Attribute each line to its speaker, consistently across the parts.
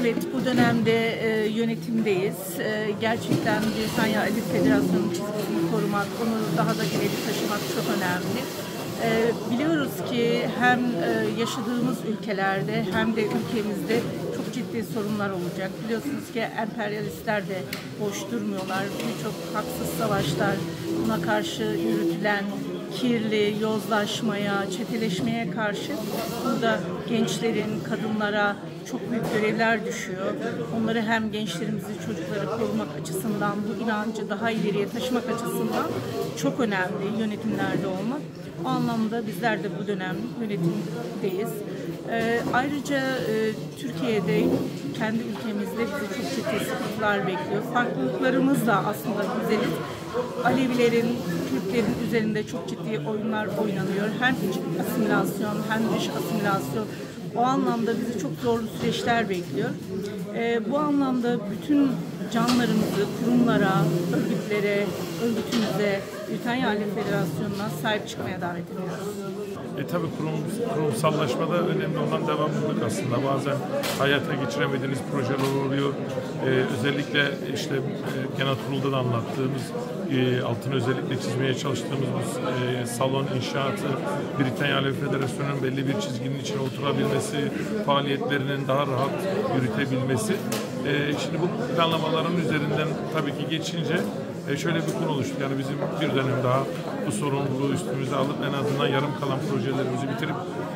Speaker 1: Evet, bu dönemde yönetimdeyiz. Gerçekten Britanya Ali Federasyonu çizgisini korumak, onu daha da ileri taşımak çok önemli. Biliyoruz ki hem yaşadığımız ülkelerde hem de ülkemizde çok ciddi sorunlar olacak. Biliyorsunuz ki emperyalistler de boş durmuyorlar. Birçok haksız savaşlar, buna karşı yürütülen kirli, yozlaşmaya, çeteleşmeye karşı burada gençlerin, kadınlara çok büyük görevler düşüyor. Onları hem gençlerimizi, çocukları korumak açısından, bu inancı daha ileriye taşımak açısından çok önemli yönetimlerde olmak. O anlamda bizler de bu dönem yönetimdeyiz. Ayrıca Türkiye'de, kendi ülkemizde bizi çok ciddi sıkıntılar bekliyor. Farklılıklarımız da aslında güzeliz. Alevilerin, Kürtlerin üzerinde çok ciddi oyunlar oynanıyor. Hem iç asimilasyon hem dış asimilasyon. O anlamda bizi çok zorlu süreçler bekliyor. Bu anlamda bütün canlarımızı kurumlara, örgütlere, örgütümüze, Britanya Ali Federasyonu'na sahip çıkmaya davet ediyoruz.
Speaker 2: Tabii kurumsallaşmada önemli olan devamlılık aslında. Bazen hayata geçiremediğiniz projeler oluyor. Özellikle işte genel kurulda da anlattığımız, altını özellikle çizmeye çalıştığımız bu salon inşaatı, Britanya Ali Federasyonu'nun belli bir çizginin içine oturabilmesi, faaliyetlerinin daha rahat yürütebilmesi. Şimdi bu planlamaların üzerinden tabii ki geçince şöyle bir konu oluştu. Yani bizim bir dönem daha bu sorumluluğu üstümüze alıp en azından yarım kalan projelerimizi bitirip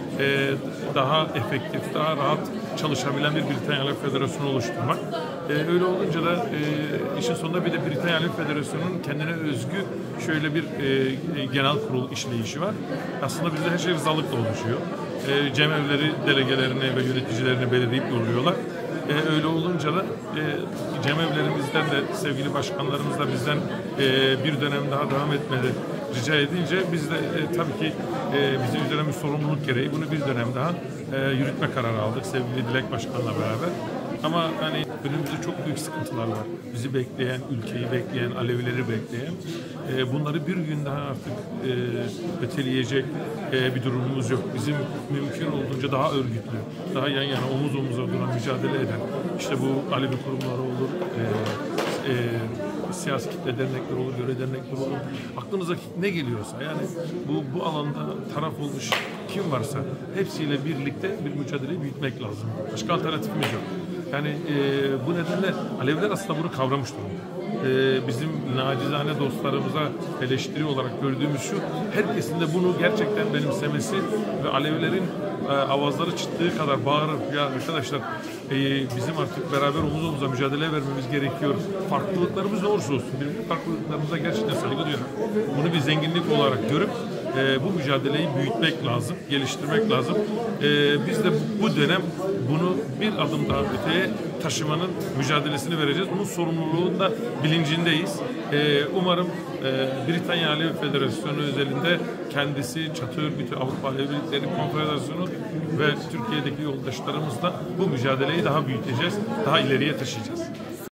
Speaker 2: daha efektif, daha rahat çalışabilen bir Britanya Federasyonu oluşturmak. Öyle olunca da işin sonunda bir de Britanya Federasyonu'nun kendine özgü şöyle bir genel kurul işleyişi var. Aslında bizde her şey rızalıkla oluşuyor. Cemevleri delegelerine ve yöneticilerini belirleyip yolluyorlar. Öyle olunca da cemevlerimizden de sevgili başkanlarımız da bizden bir dönem daha devam etmedi rica edince biz de tabii ki bize üzerine bir sorumluluk gereği bunu bir dönem daha yürütme kararı aldık sevgili Dilek Başkan'la beraber. Ama hani önümüzde çok büyük sıkıntılar var. Bizi bekleyen, ülkeyi bekleyen, Alevileri bekleyen. Bunları bir gün daha artık öteleyecek bir durumumuz yok. Bizim mümkün olduğunca daha örgütlü, daha yan yana, omuz omuza duran, mücadele eden, işte bu Alevi kurumları olur, siyasi kitle dernekler olur, göre dernekler olur. Aklınıza ne geliyorsa, yani bu alanda taraf olmuş kim varsa hepsiyle birlikte bir mücadeleyi büyütmek lazım. Başka alternatifimiz yok. Yani bu nedenle Aleviler aslında bunu kavramış durumda. Bizim nacizane dostlarımıza eleştiri olarak gördüğümüz şu, herkesin de bunu gerçekten benimsemesi ve Alevilerin avazları çıktığı kadar bağırıp ya arkadaşlar bizim artık beraber omuz omuza mücadele vermemiz gerekiyor. Farklılıklarımız ne olursa olsun birbirinin farklılıklarımıza gerçekten saygı duyuyorum. Bunu bir zenginlik olarak görüp bu mücadeleyi büyütmek lazım, geliştirmek lazım. Biz de bu dönem bunu bir adım daha öteye taşımanın mücadelesini vereceğiz. Bunun sorumluluğunun da bilincindeyiz. Umarım Britanya Alevi Federasyonu özelinde kendisi, çatı örgütü, Avrupa Alevi Birlikleri Konfederasyonu ve Türkiye'deki yoldaşlarımızla bu mücadeleyi daha büyüteceğiz, daha ileriye taşıyacağız.